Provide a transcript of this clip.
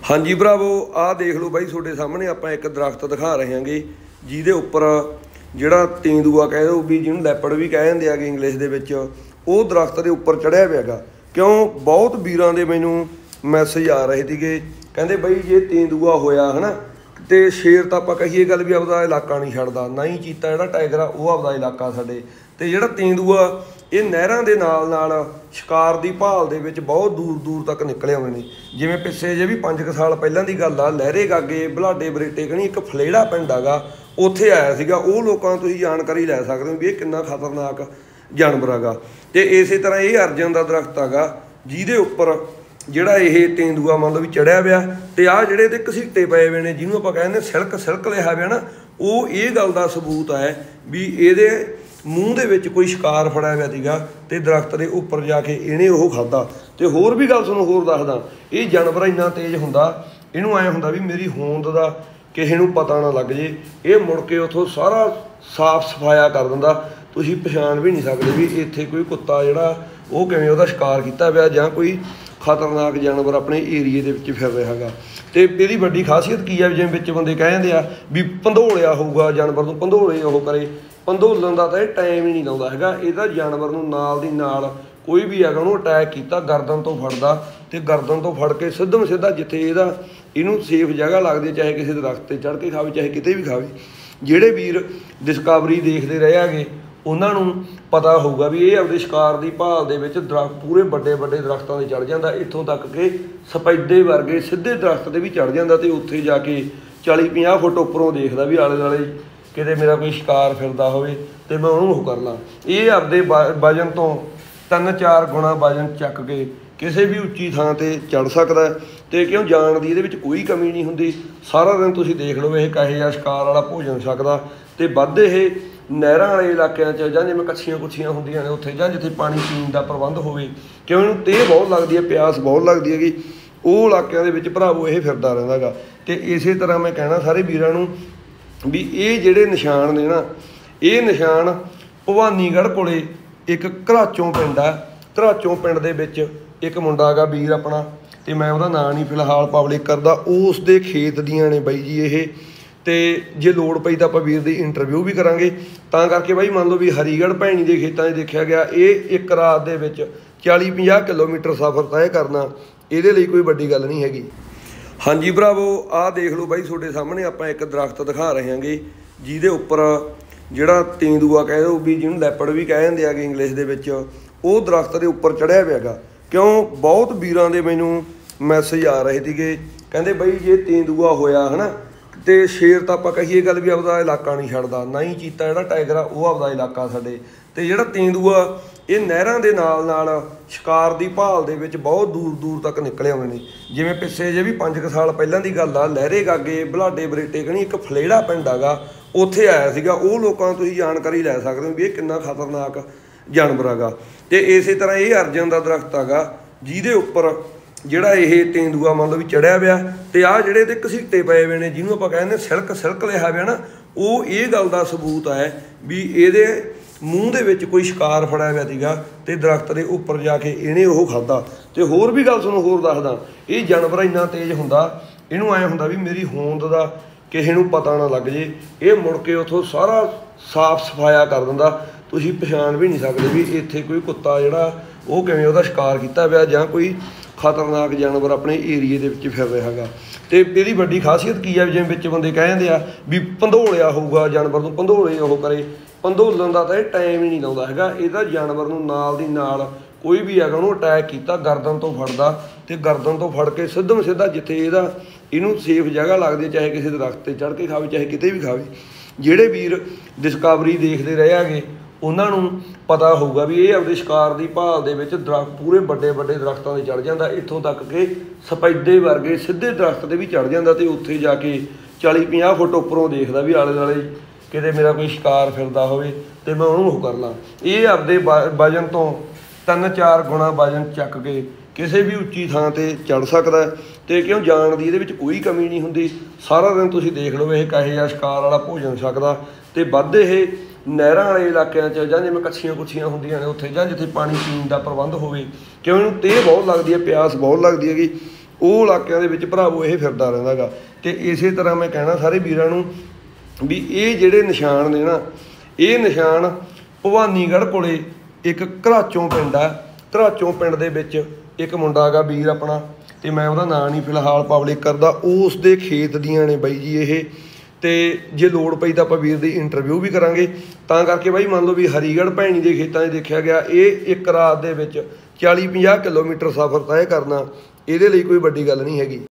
हाँ जी भरावो, आ देख लो बाई थोड़े सामने आप एक दरख्त दिखा रहे हैं जिहदे उपर जिहड़ा तेंदूआ कह दो भी जिन्होंने लैपड़ भी कह देंगे आगे इंग्लिश दे विच वो दरख्त के उपर चढ़िया पिया क्यों बहुत वीरां दे मैनू मैसेज आ रहे थे कहते बई जे तेंदूआ होया है ना तो शेर तो आप कहीए गल भी आपका इलाका नहीं छड्डदा ना ही चीता जिहड़ा टाइगर आ वो आपका इलाका साडे ते जिहड़ा तेंदूआ ये नहरां दे नाल शिकार की भाल दे विच बहुत दूर दूर तक निकले हुए हैं। जिवें पिछे जे भी 5 साल पहलां दी गल आ लहरे गागे बलाडे बरेटे कनी एक फलेड़ा पिंड हैगा उत्थे आया सीगा वो लोकां तुसीं जानकारी लै सकदे हो भी ये कितना खतरनाक जानवर हैगा। ते इसे तरह ये अर्जन का दरख्त हैगा जिहदे उपर जिहड़ा ये तेंदूआ मान लो भी चढ़िया पिया ते आ जिहड़े इहदे घसीटे पए हुए ने जिन्होंने आपां कहंदे सिल्क सिल्क लिखा पिया ना वो ये गल का सबूत है भी इहदे मूँह दे विच कोई शिकार फड़िया पिया सीगा ते दरख्त के उपर जाके इहने वो खाधा। ते होर भी गल तुहानूं होर दसदा ये जानवर इन्ना तेज हुंदा इहनूं ऐ हुंदा भी मेरी होंद दा किसी नूं पता ना लग जे ये मुड़ के उत्थों सारा साफ सफाया कर दिंदा तुसीं पछाण भी नहीं सकदे भी इत्थे कोई कुत्ता जिहड़ा वो किवें उहदा शिकार कीता पिया जां कोई खतरनाक जानवर अपने एरीए दे विच फिर रहा हैगा। ते इहदी वड्डी खासियत की है जिवें विच बंदे कहंदे आ भी भंधोलिया होऊगा जानवर नूं भंधोले ओह करे भंधोलन का तो यह टाइम ही नहीं लाउंदा हैगा इहदा जानवर नूं नाल दी नाल कोई भी हैगा उहनूं अटैक कीता गर्दन तो फड़दा ते गर्दन तो फड़ के सिद्धम सीधा जिथे इहदा इहनूं सेफ जगह लगदी चाहे किसी दरख्त ते चढ़ के खावे चाहे किते भी खावे। जिहड़े वीर डिस्कवरी देखते रहे हैगे उन्हां नूं पता होऊगा भी ये अपने शिकार की भाल दे विच दरख्त पूरे बड़े बड़े दरख्तों से चढ़ जाता इत्थों तक कि सपैदे वर्गे सीधे दरख्त से भी चढ़ जाता तो उत्थे जाके 40-50 फुट उपरों देखदा भी आले दुआले किते मेरा कोई शिकार फिरदा होवे ते मैं उहनूं ओह कर ला। ये आपदे वजन तो 3-4 गुणा वजन चक के किसी भी उच्ची थां ते चढ़ सकदा ते क्यों जाण दी इहदे विच कोई कमी नहीं हुंदी। सारा दिन तुसीं देख लो ये कहे जिहा शिकार वाला भोजन छकदा ते वध ये नहरां वाले इलाकिਆਂ 'ਚ जां जिवें कच्छियां कुच्छियां हुंदियां ने उत्थे जां जिथे पानी पीण दा प्रबंध होवे क्यों इहनूं तेह बहुत लगदी है प्यास बहुत लगदी हैगी ਉਹ ਇਲਾਕਿਆਂ ਦੇ ਵਿੱਚ ਭਰਾਵੋ ਇਹ ਫਿਰਦਾ ਰਹਿੰਦਾ ਗਾ। ਤੇ ਇਸੇ ਤਰ੍ਹਾਂ ਮੈਂ ਕਹਿਣਾ ਸਾਰੇ ਵੀਰਾਂ ਨੂੰ ਵੀ ਇਹ ਜਿਹੜੇ ਨਿਸ਼ਾਨ ਨੇ ਨਾ ਇਹ ਨਿਸ਼ਾਨ ਭਵਾਨੀਗੜ੍ਹ ਕੋਲੇ ਇੱਕ ਘਰਾਚੋਂ ਪਿੰਡ ਆ ਘਰਾਚੋਂ ਪਿੰਡ ਦੇ ਵਿੱਚ ਇੱਕ ਮੁੰਡਾ ਹੈਗਾ ਵੀਰ ਆਪਣਾ ਤੇ ਮੈਂ ਉਹਦਾ ਨਾਂ ਨਹੀਂ ਫਿਲਹਾਲ ਪਬਲਿਕ ਕਰਦਾ ਉਸ ਦੇ ਖੇਤ ਦੀਆਂ ਨੇ ਬਾਈ ਜੀ ਇਹ ਤੇ ਜੇ ਲੋੜ ਪਈ ਤਾਂ ਆਪਾਂ ਵੀਰ ਦੀ ਇੰਟਰਵਿਊ ਵੀ ਕਰਾਂਗੇ ਤਾਂ ਕਰਕੇ ਬਾਈ ਮੰਨ ਲਓ ਵੀ ਹਰੀਗੜ੍ਹ ਭੈਣੀ ਦੇ ਖੇਤਾਂ 'ਚ ਦੇਖਿਆ ਗਿਆ ਇਹ ਇੱਕ ਰਾਤ ਦੇ ਵਿੱਚ 40-50 ਕਿਲੋਮੀਟਰ ਸਫ਼ਰ ਤੈਅ ਕਰਨਾ ਇਹਦੇ ਲਈ ਕੋਈ ਵੱਡੀ ਗੱਲ ਨਹੀਂ ਹੈਗੀ। हाँ जी भरावो, आ देख लो बाई थोड़े सामने आप एक दरख्त दिखा रहे हैं जिहदे उपर जिहड़ा तेंदूआ कह दो भी जिन्होंने लैपड़ भी कह देंगे आगे इंग्लिश दे विच वो दरख्त के उपर चढ़िया पिया क्यों बहुत वीरां दे मैनू मैसेज आ रहे थे कहते बई जे तेंदूआ होया है ना तो शेर तो आप कहीए गल भी आपका इलाका नहीं छड्डदा ना ही चीता जिहड़ा टाइगर आ वो आपका इलाका साडे ते जिहड़ा तेंदूआ ये नहरां दे नाल शिकार की भाल दे विच बहुत दूर दूर तक निकले हुए हैं। जिवें पिछे जे भी 5 साल पहलां दी गल आ लहरे गागे बलाडे बरेटे कनी एक फलेड़ा पिंड हैगा उत्थे आया सीगा वो लोकां तुसीं जानकारी लै सकदे हो भी ये कितना खतरनाक जानवर हैगा। ते इसे तरह ये अर्जन का दरख्त हैगा जिहदे उपर जिहड़ा ये तेंदूआ मान लो भी चढ़िया पिया ते आ जिहड़े इहदे घसीटे पए हुए ने जिन्होंने आपां कहंदे सिल्क सिल्क लिखा पिया ना वो ये गल का सबूत है भी इहदे मूँह दे विच कोई शिकार फड़िया पिया सीगा ते दरख्त के उपर जाके इहने वो खाधा। ते होर भी गल तुहानूं होर दसदा ये जानवर इन्ना तेज हुंदा इहनूं ऐ हुंदा भी मेरी होंद दा किसी नूं पता ना लग जे ये मुड़ के उत्थों सारा साफ सफाया कर दिंदा तुसीं पछाण भी नहीं सकदे भी इत्थे कोई कुत्ता जिहड़ा वो किवें उहदा शिकार कीता पिया जां कोई खतरनाक जानवर अपने एरीए दे विच फिर रहा हैगा। ते इहदी वड्डी खासियत की है जिवें विच बंदे कहंदे आ भी भंधोलिया होऊगा जानवर नूं भंधोले ओह करे भंधोलन का तो यह टाइम ही नहीं लाउंदा हैगा इहदा जानवर नूं नाल दी नाल कोई भी हैगा उहनूं अटैक कीता गर्दन तो फड़दा ते गर्दन तो फड़ के सिद्धम सीधा जिथे इहदा इहनूं सेफ जगह लगदी चाहे किसी दरख्त ते चढ़ के खावे चाहे किते भी खावे। जिहड़े वीर डिस्कवरी देखते रहे हैगे उन्हां नूं पता होऊगा भी ये अपने शिकार की भाल दे विच दरख्त पूरे बड़े बड़े दरख्तों से चढ़ जाता इत्थों तक कि सपैदे वर्गे सीधे दरख्त से भी चढ़ जाता तो उत्थे जाके 40-50 फुट उपरों देखदा भी आले दुआले किते मेरा कोई शिकार फिरदा होवे ते मैं उहनूं ओह कर ला। ये आपदे वजन तो 3-4 गुणा वजन चक के किसी भी उच्ची थां ते चढ़ सकदा ते क्यों जाण दी इहदे विच कोई कमी नहीं हुंदी। सारा दिन तुसीं देख लो ये कहे जिहा शिकार वाला भोजन छकदा ते वध ये नहरां वाले इलाकिਆਂ 'ਚ जां जिवें कच्छियां कुच्छियां हुंदियां ने उत्थे जां जिथे पानी पीण दा प्रबंध होवे क्यों इहनूं तेह बहुत लगदी है प्यास बहुत लगदी हैगी ਉਹ ਇਲਾਕਿਆਂ ਦੇ ਵਿੱਚ ਭਰਾਵੋ ਇਹ ਫਿਰਦਾ ਰਹਿੰਦਾ ਗਾ। ਤੇ ਇਸੇ ਤਰ੍ਹਾਂ ਮੈਂ ਕਹਿਣਾ ਸਾਰੇ ਵੀਰਾਂ ਨੂੰ ਵੀ ਇਹ ਜਿਹੜੇ ਨਿਸ਼ਾਨ ਨੇ ਨਾ, ਇਹ ਨਿਸ਼ਾਨ ਭਵਾਨੀਗੜ੍ਹ ਕੋਲੇ ਇੱਕ ਘਰਾਚੋਂ ਪਿੰਡ ਆ। ਘਰਾਚੋਂ ਪਿੰਡ ਦੇ ਵਿੱਚ ਇੱਕ ਮੁੰਡਾ ਹੈਗਾ ਵੀਰ ਆਪਣਾ, ਤੇ ਮੈਂ ਉਹਦਾ ਨਾਂ ਨਹੀਂ ਫਿਲਹਾਲ ਪਬਲਿਕ ਕਰਦਾ, ਉਸ ਦੇ ਖੇਤ ਦੀਆਂ ਨੇ ਬਾਈ ਜੀ ਇਹ। ਤੇ ਜੇ ਲੋੜ ਪਈ ਤਾਂ ਆਪਾਂ ਵੀਰ ਦੀ ਇੰਟਰਵਿਊ ਵੀ ਕਰਾਂਗੇ। ਤਾਂ ਕਰਕੇ ਬਾਈ ਮੰਨ ਲਓ ਵੀ ਹਰੀਗੜ੍ਹ ਭੈਣੀ ਦੇ ਖੇਤਾਂ 'ਚ ਦੇਖਿਆ ਗਿਆ, ਇਹ ਇੱਕ ਰਾਤ ਦੇ ਵਿੱਚ 40-50 ਕਿਲੋਮੀਟਰ ਸਫ਼ਰ ਤੈਅ ਕਰਨਾ ਇਹਦੇ ਲਈ ਕੋਈ ਵੱਡੀ ਗੱਲ ਨਹੀਂ ਹੈਗੀ।